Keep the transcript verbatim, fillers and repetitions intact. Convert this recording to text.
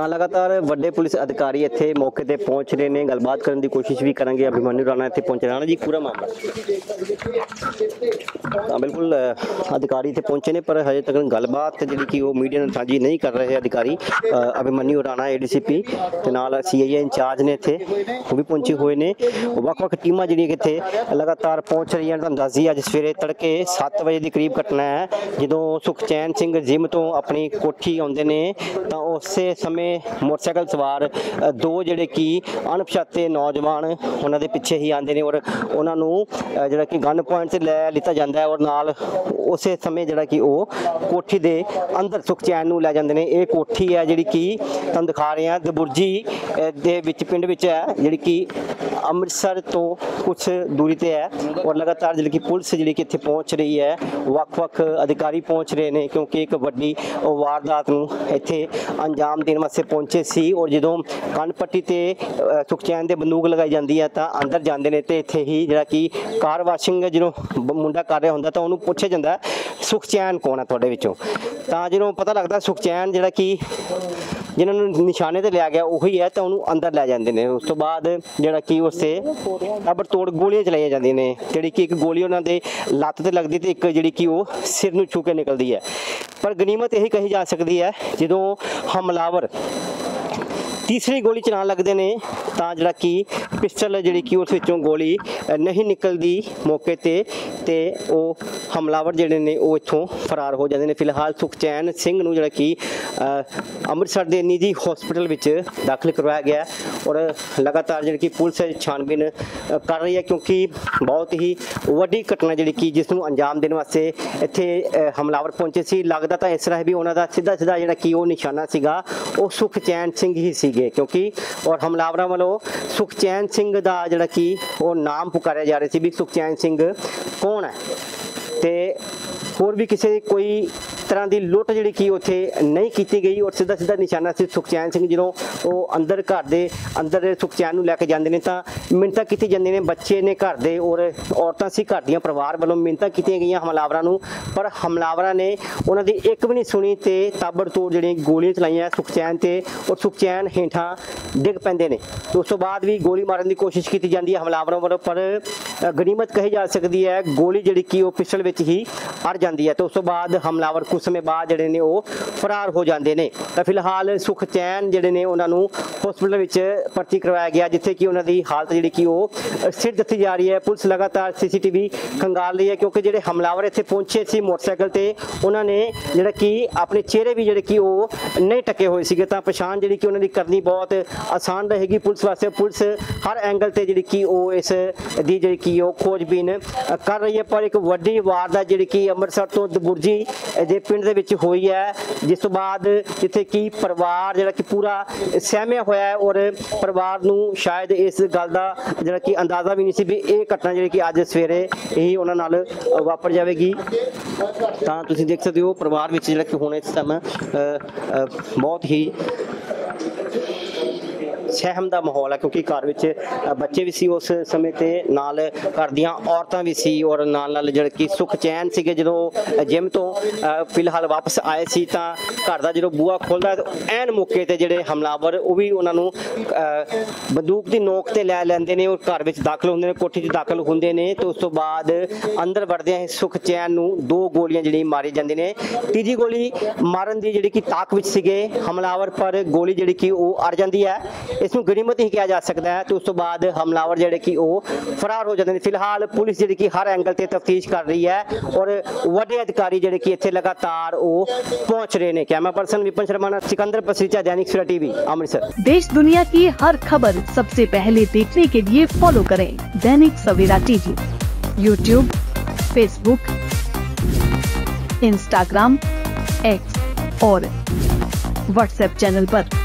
ਤਾਂ ਲਗਾਤਾਰ ਵੱਡੇ ਪੁਲਿਸ ਅਧਿਕਾਰੀ ਇੱਥੇ ਮੌਕੇ ਤੇ ਪਹੁੰਚ ਰਹੇ ਨੇ, ਗੱਲਬਾਤ ਕਰਨ ਦੀ ਕੋਸ਼ਿਸ਼ ਵੀ ਕਰਾਂਗੇ। ਅਭਿਮਨਿਊ ਰਾਣਾ ਇੱਥੇ ਪਹੁੰਚ ਰਾਣਾ ਜੀ, ਪੂਰਾ ਮਾਮਲਾ ਤਾਂ ਬਿਲਕੁਲ ਅਧਿਕਾਰੀ ਇੱਥੇ ਪਹੁੰਚੇ ਨੇ, ਪਰ ਹਜੇ ਤੱਕ ਗੱਲਬਾਤ ਜਿਹੜੀ ਕਿ ਉਹ ਮੀਡੀਆ ਨਾਲ ਸਾਂਝੀ ਨਹੀਂ ਕਰ ਰਹੇ ਅਧਿਕਾਰੀ। Abhimanyu Rana A D C P ਤੇ ਨਾਲ ਸੀ ਆਈ ਏ ਇੰਚਾਰਜ ਨੇ ਇੱਥੇ, ਉਹ ਵੀ ਪਹੁੰਚੇ ਹੋਏ ਨੇ। ਵੱਖ-ਵੱਖ ਟੀਮਾਂ ਜਿਹੜੀਆਂ ਇੱਥੇ ਲਗਾਤਾਰ ਪਹੁੰਚ ਰਹੀਆਂ। ਤੁਹਾਨੂੰ ਦੱਸ ਦਈਏ ਅੱਜ ਸਵੇਰੇ ਤੜਕੇ ਸੱਤ ਵਜੇ ਦੀ ਕਰੀਬ ਘਟਨਾ ਹੈ, ਜਦੋਂ ਸੁਖਚੈਨ ਸਿੰਘ ਜਿਮ ਤੋਂ ਆਪਣੀ ਕੋਠੀ ਆਉਂਦੇ ਨੇ ਤਾਂ ਉਸੇ ਸਮੇਂ ਮੋਟਰਸਾਈਕਲ ਸਵਾਰ ਦੋ ਜਿਹੜੇ ਕਿ ਅਣਪਛਾਤੇ ਨੌਜਵਾਨ ਉਹਨਾਂ ਦੇ ਪਿੱਛੇ ਹੀ ਆਉਂਦੇ ਨੇ ਔਰ ਉਹਨਾਂ ਨੂੰ ਜਿਹੜਾ ਕਿ ਗਨ ਪੁਆਇੰਟ ਤੇ ਲੈ ਲਿੱਤਾ ਜਾਂਦਾ ਹੈ ਔਰ ਨਾਲ ਉਸੇ ਸਮੇਂ ਜਿਹੜਾ ਕਿ ਉਹ ਕੋਠੀ ਦੇ ਅੰਦਰ ਸੁਖਚੈਨ ਨੂੰ ਲੈ ਜਾਂਦੇ ਨੇ। ਇਹ ਕੋਠੀ ਹੈ ਜਿਹੜੀ ਕਿ ਤੁਹਾਨੂੰ ਦਿਖਾ ਰਹੇ ਹਾਂ ਦਬੁਰਜੀ ਦੇ ਵਿੱਚ ਪਿੰਡ ਵਿੱਚ ਹੈ, ਜਿਹੜੀ ਕਿ ਅੰਮ੍ਰਿਤਸਰ ਤੋਂ ਕੁਛ ਦੂਰੀ ਤੇ ਹੈ ਔਰ ਲਗਾਤਾਰ ਜਿਹੜੀ ਕਿ ਪੁਲਿਸ ਜਿਹੜੀ ਕਿ ਇੱਥੇ ਪਹੁੰਚ ਰਹੀ ਹੈ, ਵੱਖ-ਵੱਖ ਅਧਿਕਾਰੀ ਪਹੁੰਚ ਰਹੇ ਨੇ ਕਿਉਂਕਿ ਇੱਕ ਵੱਡੀ ਵਾਰਦਾਤ ਨੂੰ ਇੱਥੇ ਅੰਜਾਮ ਦੇਣ ਵਾਸਤੇ ਪਹੁੰਚੇ ਸੀ। ਔਰ ਜਦੋਂ ਕੰਨ ਪੱਟੀ ਤੇ ਸੁਖਚੈਨ ਦੇ ਬੰਦੂਕ ਲਗਾਈ ਜਾਂਦੀ ਹੈ ਤਾਂ ਅੰਦਰ ਜਾਂਦੇ ਨੇ ਤੇ ਇੱਥੇ ਹੀ ਜਿਹੜਾ ਕਿ ਕਾਰ ਵਾਸ਼ਿੰਗ ਜਦੋਂ ਮੁੰਡਾ ਕਰ ਰਿਹਾ ਹੁੰਦਾ ਤਾਂ ਉਹਨੂੰ ਪੁੱਛਿਆ ਜਾਂਦਾ ਸੁਖਚੈਨ ਕੌਣ ਹੈ ਤੁਹਾਡੇ ਵਿੱਚੋਂ, ਤਾਂ ਜਦੋਂ ਪਤਾ ਲੱਗਦਾ ਸੁਖਚੈਨ ਜਿਹੜਾ ਕਿ ਜਿਨ੍ਹਾਂ ਨੂੰ ਨਿਸ਼ਾਨੇ ਤੇ ਲਿਆ ਗਿਆ ਉਹੀ ਹੈ ਤਾਂ ਉਹਨੂੰ ਅੰਦਰ ਲੈ ਜਾਂਦੇ ਨੇ। ਉਸ ਤੋਂ ਬਾਅਦ ਜਿਹੜਾ ਕਿ ਉਸੇ ਤਾਬੜ ਤੋੜ ਗੋਲੀਆਂ ਚਲਾਈਆਂ ਜਾਂਦੀਆਂ ਨੇ, ਜਿਹੜੀ ਕਿ ਇੱਕ ਗੋਲੀ ਉਹਨਾਂ ਦੇ ਲੱਤ ਤੇ ਲੱਗਦੀ ਤੇ ਇੱਕ ਜਿਹੜੀ ਕਿ ਉਹ ਸਿਰ ਨੂੰ ਛੂ ਕੇ ਨਿਕਲਦੀ ਹੈ। ਪਰ ਗਨੀਮਤ ਇਹੀ ਕਹੀ ਜਾ ਸਕਦੀ ਹੈ ਜਦੋਂ ਹਮਲਾਵਰ ਤੀਸਰੀ ਗੋਲੀ ਚਲਾਉਣ ਲੱਗਦੇ ਨੇ ਤਾਂ ਜਿਹੜਾ ਕਿ ਪਿਸਟਲ ਜਿਹੜੀ ਕਿ ਉਸ ਵਿੱਚੋਂ ਗੋਲੀ ਨਹੀਂ ਨਿਕਲਦੀ ਮੌਕੇ ਤੇ ਤੇ ਉਹ ਹਮਲਾਵਰ ਜਿਹੜੇ ਨੇ ਉਹ ਇੱਥੋਂ ਫਰਾਰ ਹੋ ਜਾਂਦੇ ਨੇ। ਫਿਲਹਾਲ ਸੁਖਚੈਨ ਸਿੰਘ ਨੂੰ ਜਿਹੜਾ ਕਿ ਅੰਮ੍ਰਿਤਸਰ ਦੇ ਨਿੱਜੀ ਹਸਪੀਟਲ ਵਿੱਚ ਦਾਖਲ ਕਰਵਾਇਆ ਗਿਆ ਔਰ ਲਗਾਤਾਰ ਜਿਹੜੀ ਕਿ ਪੁਲਿਸ ਛਾਣਬੀਨ ਕਰ ਰਹੀ ਹੈ ਕਿਉਂਕਿ ਬਹੁਤ ਹੀ ਵੱਡੀ ਘਟਨਾ ਜਿਹੜੀ ਕਿ ਜਿਸ ਨੂੰ ਅੰਜਾਮ ਦੇਣ ਵਾਸਤੇ ਇੱਥੇ ਹਮਲਾਵਰ ਪਹੁੰਚੇ ਸੀ। ਲੱਗਦਾ ਤਾਂ ਇਸ ਤਰ੍ਹਾਂ ਵੀ ਉਹਨਾਂ ਦਾ ਸਿੱਧਾ ਸਿੱਧਾ ਜਿਹੜਾ ਕਿ ਉਹ ਨਿਸ਼ਾਨਾ ਸੀਗਾ ਉਹ ਸੁਖਚੈਨ ਸਿੰਘ ਹੀ ਸੀ ਕਿਉਂਕਿ ਔਰ ਹਮਲਾਵਰਾਂ ਵੱਲੋਂ ਸੁਖਚੈਨ ਸਿੰਘ ਦਾ ਜਿਹੜਾ ਕਿ ਉਹ ਨਾਮ ਪੁਕਾਰਿਆ ਜਾ ਰਿਹਾ ਸੀ ਵੀ ਸੁਖਚੈਨ ਸਿੰਘ ਕੌਣ ਹੈ ਤੇ ਹੋਰ ਵੀ ਕਿਸੇ ਕੋਈ ਤਰ੍ਹਾਂ ਦੀ ਲੁੱਟ ਜਿਹੜੀ ਕਿ ਉੱਥੇ ਨਹੀਂ ਕੀਤੀ ਗਈ ਔਰ ਸਿੱਧਾ ਸਿੱਧਾ ਨਿਸ਼ਾਨਾ ਸੀ ਸੁਖਚੈਨ ਸਿੰਘ। ਜਦੋਂ ਉਹ ਅੰਦਰ ਘਰ ਦੇ ਅੰਦਰ ਸੁਖਚੈਨ ਨੂੰ ਲੈ ਕੇ ਜਾਂਦੇ ਨੇ ਤਾਂ ਮਿੰਨਤਾਂ ਕੀਤੀ ਜਾਂਦੀਆਂ ਨੇ, ਬੱਚੇ ਨੇ ਘਰ ਦੇ ਔਰ ਔਰਤਾਂ ਸੀ ਘਰ ਦੀਆਂ, ਪਰਿਵਾਰ ਵੱਲੋਂ ਮਿੰਨਤਾਂ ਕੀਤੀਆਂ ਗਈਆਂ ਹਮਲਾਵਰਾਂ ਨੂੰ, ਪਰ ਹਮਲਾਵਰਾਂ ਨੇ ਉਹਨਾਂ ਦੀ ਇੱਕ ਵੀ ਨਹੀਂ ਸੁਣੀ ਤੇ ਤਾਬੜ ਤੋੜ ਜਿਹੜੀਆਂ ਗੋਲੀਆਂ ਚਲਾਈਆਂ ਸੁਖਚੈਨ ਤੇ ਔਰ ਸੁਖਚੈਨ ਹੇਠਾਂ ਡਿੱਗ ਪੈਂਦੇ ਨੇ। ਉਸ ਤੋਂ ਬਾਅਦ ਵੀ ਗੋਲੀ ਮਾਰਨ ਦੀ ਕੋਸ਼ਿਸ਼ ਕੀਤੀ ਜਾਂਦੀ ਹੈ ਹਮਲਾਵਰਾਂ ਵੱਲੋਂ, ਪਰ ਗਨੀਮਤ ਕਹੀ ਜਾ ਸਕਦੀ ਹੈ ਗੋਲੀ ਜਿਹੜੀ ਕਿ ਉਹ ਪਿਸਟਲ ਵਿੱਚ ਹੀ ਅੜ ਜਾਂਦੀ ਹੈ ਤੇ ਉਸ ਤੋਂ ਬਾਅਦ ਹਮਲਾਵਰ ਕੁਝ ਸਮੇਂ ਬਾਅਦ ਜਿਹੜੇ ਨੇ ਉਹ ਫਰਾਰ ਹੋ ਜਾਂਦੇ ਨੇ। ਤਾਂ ਫਿਲਹਾਲ ਸੁਖਚੈਨ ਜਿਹੜੇ ਨੇ ਉਹਨਾਂ ਨੂੰ ਹਸਪੀਟਲ ਵਿੱਚ ਭਰਤੀ ਕਰਵਾਇਆ ਗਿਆ ਜਿੱਥੇ ਕਿ ਉਹਨਾਂ ਦੀ ਹਾਲਤ ਜਿਹੜੀ ਕਿ ਉਹ ਸਥਿਰ ਦੱਸੀ ਜਾ ਰਹੀ ਹੈ। ਪੁਲਿਸ ਲਗਾਤਾਰ ਸੀ ਸੀ ਟੀ ਵੀ ਖੰਗਾਲ ਰਹੀ ਹੈ ਕਿਉਂਕਿ ਜਿਹੜੇ ਹਮਲਾਵਰ ਇੱਥੇ ਪਹੁੰਚੇ ਸੀ ਮੋਟਰਸਾਈਕਲ ਤੇ ਉਹਨਾਂ ਨੇ ਜਿਹੜਾ ਕਿ ਆਪਣੇ ਚਿਹਰੇ ਵੀ ਜਿਹੜੇ ਕਿ ਉਹ ਨਹੀਂ ਟਕੇ ਹੋਏ ਸੀਗੇ ਤਾਂ ਪਛਾਣ ਜਿਹੜੀ ਕਿ ਉਹਨਾਂ ਦੀ ਕਰਨੀ ਬਹੁਤ ਆਸਾਨ ਰਹੇਗੀ ਪੁਲਿਸ ਵਾਸਤੇ। ਪੁਲਿਸ ਹਰ ਐਂਗਲ ਤੇ ਜਿਹੜੀ ਕਿ ਉਹ ਇਸ ਦੀ ਜਿਹੜੀ ਕਿ ਉਹ ਖੋਜਬੀਨ ਕਰ ਰਹੀ ਹੈ। ਪਰ ਇੱਕ ਵੱਡੀ ਵਾਰਦਾਤ ਜਿਹੜੀ ਕਿ ਅੰਮ੍ਰਿਤਸਰ ਤੋਂ ਦਬੁਰਜੀ ਦੇ ਪਿੰਡ ਦੇ ਵਿੱਚ ਹੋਈ ਹੈ ਜਿਸ ਤੋਂ ਬਾਅਦ ਜਿੱਥੇ ਕਿ ਪਰਿਵਾਰ ਜਿਹੜਾ ਕਿ ਪੂਰਾ ਸਹਿਮਿਆ ਹੋਇਆ ਹੈ ਔਰ ਪਰਿਵਾਰ ਨੂੰ ਸ਼ਾਇਦ ਇਸ ਗੱਲ ਦਾ ਜਿਹੜਾ ਕਿ ਅੰਦਾਜ਼ਾ ਵੀ ਨਹੀਂ ਸੀ ਵੀ ਇਹ ਘਟਨਾ ਜਿਹੜੀ ਕਿ ਅੱਜ ਸਵੇਰੇ ਹੀ ਉਹਨਾਂ ਨਾਲ ਵਾਪਰ ਜਾਵੇਗੀ। ਤਾਂ ਤੁਸੀਂ ਦੇਖ ਸਕਦੇ ਹੋ ਪਰਿਵਾਰ ਵਿੱਚ ਜਿਹੜਾ ਕਿ ਹੁਣ ਇਸ ਸਮੇਂ ਬਹੁਤ ਹੀ ਸਹਿਮ ਦਾ ਮਾਹੌਲ ਹੈ ਕਿਉਂਕਿ ਘਰ ਵਿੱਚ ਬੱਚੇ ਵੀ ਸੀ ਉਸ ਸਮੇਂ ਤੇ ਨਾਲ ਘਰ ਦੀਆਂ ਔਰਤਾਂ ਵੀ ਸੀ ਔਰ ਨਾਲ ਨਾਲ ਜਿਹੜੇ ਕਿ ਸੁਖਚੈਨ ਸੀਗੇ ਜਦੋਂ ਜਿਮ ਤੋਂ ਫਿਲਹਾਲ ਵਾਪਸ ਆਏ ਸੀ ਤਾਂ ਘਰ ਦਾ ਜਦੋਂ ਬੂਹਾ ਖੋਲ੍ਹਦਾ ਐਨ ਮੌਕੇ ਤੇ ਜਿਹੜੇ ਹਮਲਾਵਰ ਉਹ ਵੀ ਉਹਨਾਂ ਨੂੰ ਬੰਦੂਕ ਦੀ ਨੋਕ ਤੇ ਲੈ ਲੈਂਦੇ ਨੇ ਔਰ ਘਰ ਵਿੱਚ ਦਾਖਲ ਹੁੰਦੇ ਨੇ, ਕੋਠੀ 'ਚ ਦਾਖਲ ਹੁੰਦੇ ਨੇ ਤੇ ਉਸ ਤੋਂ ਬਾਅਦ ਅੰਦਰ ਵੜਦਿਆਂ ਹੀ ਸੁਖਚੈਨ ਨੂੰ ਦੋ ਗੋਲੀਆਂ ਜਿਹੜੀਆਂ ਮਾਰੀ ਜਾਂਦੀਆਂ ਨੇ। ਤੀਜੀ ਗੋਲੀ ਮਾਰਨ ਦੀ ਜਿਹੜੀ ਕਿ ਤਾਕ ਵਿੱਚ ਸੀਗੇ ਹਮਲਾਵਰ ਪਰ ਗੋਲੀ ਜਿਹੜੀ ਕਿ ਉਹ ਅੜ ਜਾਂਦੀ ਹੈ, ਇਸ ਨੂੰ ਗਨੀਮਤ ਹੀ ਕਿਹਾ ਜਾ ਸਕਦਾ ਹੈ ਤੇ ਉਸ ਤੋਂ ਬਾਅਦ ਹਮਲਾਵਰ ਜਿਹੜੇ ਕਿ ਉਹ ਫਰਾਰ ਹੋ ਜਾਂਦੇ ਨੇ। ਫਿਲਹਾਲ ਪੁਲਿਸ ਜਿਹੜੀ ਕਿ ਹਰ ਐਂਗਲ ਤੇ ਤਫਤੀਸ਼ ਕਰ ਰਹੀ ਹੈ ਔਰ ਵੱਡੇ ਅਧਿਕਾਰੀ ਜਿਹੜੇ ਕਿ ਇੱਥੇ ਲਗਾਤਾਰ ਉਹ ਪਹੁੰਚ ਰਹੇ ਨੇ। Camera person Vipin Sharma, Sikandar Pasricha, Dainik Savera TV, Amritsar. देश दुनिया की हर खबर सबसे पहले देखने के लिए फॉलो करें Dainik Savera TV, YouTube, Facebook, Instagram, X और व्हाट्सएप चैनल पर।